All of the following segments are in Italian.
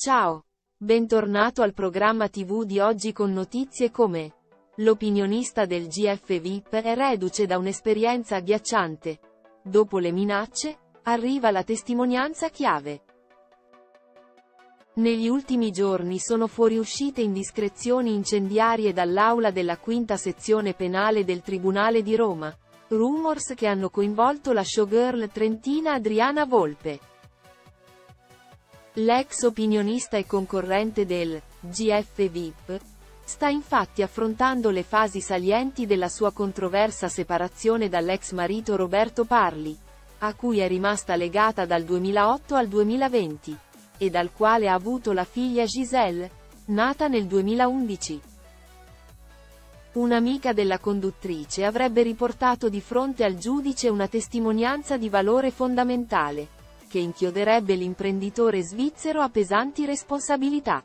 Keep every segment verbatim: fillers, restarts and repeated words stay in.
Ciao! Bentornato al programma tivù di oggi con notizie come: l'opinionista del G F V I P è reduce da un'esperienza agghiacciante. Dopo le minacce, arriva la testimonianza chiave. Negli ultimi giorni sono fuoriuscite indiscrezioni incendiarie dall'aula della quinta sezione penale del Tribunale di Roma. Rumors che hanno coinvolto la showgirl trentina Adriana Volpe. L'ex opinionista e concorrente del G F V I P sta infatti affrontando le fasi salienti della sua controversa separazione dall'ex marito Roberto Parli, a cui è rimasta legata dal duemilaotto al duemilaventi, e dal quale ha avuto la figlia Giselle, nata nel duemilaundici. Un'amica della conduttrice avrebbe riportato di fronte al giudice una testimonianza di valore fondamentale, che inchioderebbe l'imprenditore svizzero a pesanti responsabilità.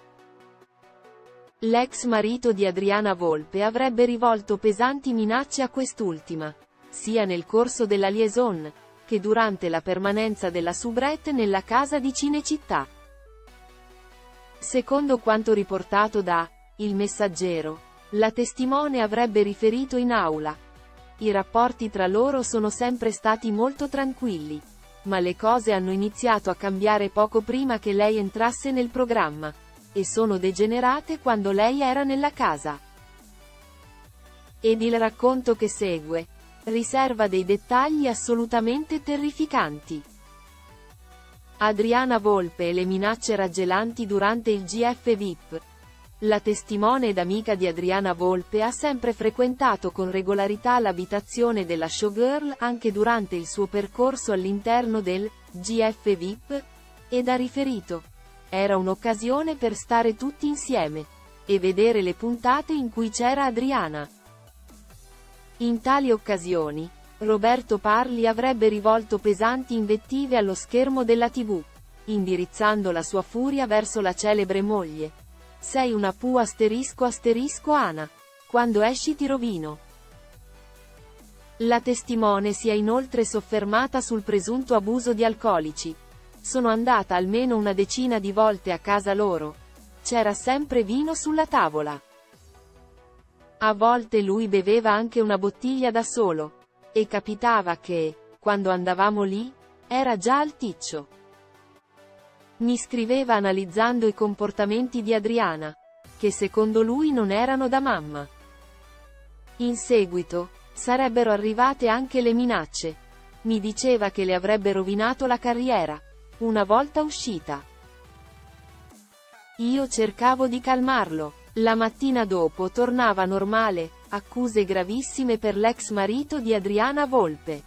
L'ex marito di Adriana Volpe avrebbe rivolto pesanti minacce a quest'ultima, sia nel corso della liaison, che durante la permanenza della soubrette nella casa di Cinecittà. Secondo quanto riportato da Il Messaggero, la testimone avrebbe riferito in aula: i rapporti tra loro sono sempre stati molto tranquilli, ma le cose hanno iniziato a cambiare poco prima che lei entrasse nel programma, e sono degenerate quando lei era nella casa. Ed il racconto che segue riserva dei dettagli assolutamente terrificanti. Adriana Volpe e le minacce raggelanti durante il G F V I P. La testimone ed amica di Adriana Volpe ha sempre frequentato con regolarità l'abitazione della showgirl anche durante il suo percorso all'interno del G F V I P, ed ha riferito: era un'occasione per stare tutti insieme e vedere le puntate in cui c'era Adriana. In tali occasioni, Roberto Parli avrebbe rivolto pesanti invettive allo schermo della tivù, indirizzando la sua furia verso la celebre moglie. Sei una pu asterisco asterisco Ana. Quando esci ti rovino. La testimone si è inoltre soffermata sul presunto abuso di alcolici. Sono andata almeno una decina di volte a casa loro. C'era sempre vino sulla tavola. A volte lui beveva anche una bottiglia da solo. E capitava che, quando andavamo lì, era già alticcio. Mi scriveva analizzando i comportamenti di Adriana, che secondo lui non erano da mamma. In seguito, sarebbero arrivate anche le minacce. Mi diceva che le avrebbe rovinato la carriera, una volta uscita. Io cercavo di calmarlo. La mattina dopo tornava normale, accuse gravissime per l'ex marito di Adriana Volpe.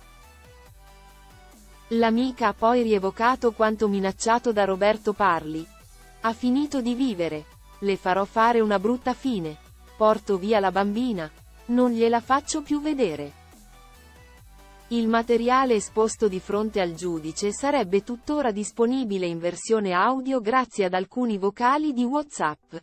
L'amica ha poi rievocato quanto minacciato da Roberto Parli. Ha finito di vivere. Le farò fare una brutta fine. Porto via la bambina. Non gliela faccio più vedere. Il materiale esposto di fronte al giudice sarebbe tuttora disponibile in versione audio grazie ad alcuni vocali di WhatsApp.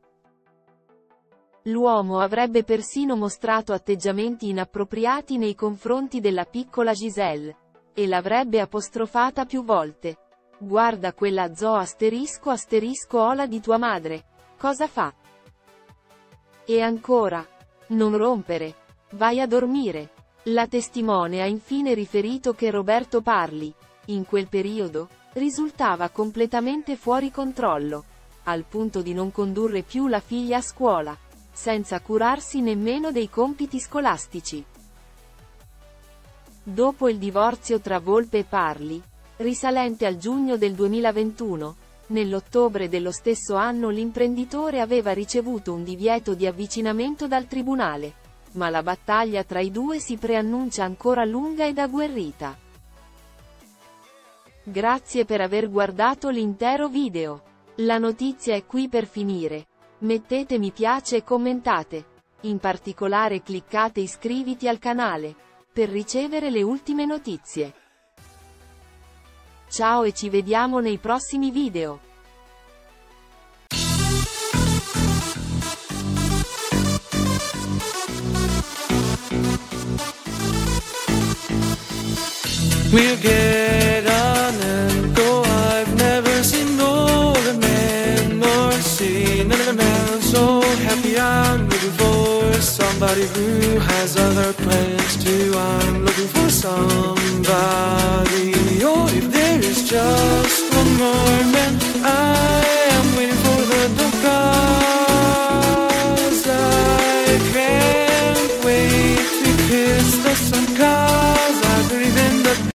L'uomo avrebbe persino mostrato atteggiamenti inappropriati nei confronti della piccola Giselle, e l'avrebbe apostrofata più volte. Guarda quella zoo asterisco asterisco ola di tua madre. Cosa fa? E ancora. Non rompere. Vai a dormire. La testimone ha infine riferito che Roberto Parli, in quel periodo, risultava completamente fuori controllo, al punto di non condurre più la figlia a scuola, senza curarsi nemmeno dei compiti scolastici. Dopo il divorzio tra Volpe e Parli, risalente al giugno del duemilaventuno, nell'ottobre dello stesso anno l'imprenditore aveva ricevuto un divieto di avvicinamento dal tribunale, ma la battaglia tra i due si preannuncia ancora lunga ed agguerrita. Grazie per aver guardato l'intero video. La notizia è qui per finire. Mettete mi piace e commentate. In particolare cliccate iscriviti al canale per ricevere le ultime notizie. Ciao e ci vediamo nei prossimi video. We'll get on and go. I've never seen no other man somebody who has other plans to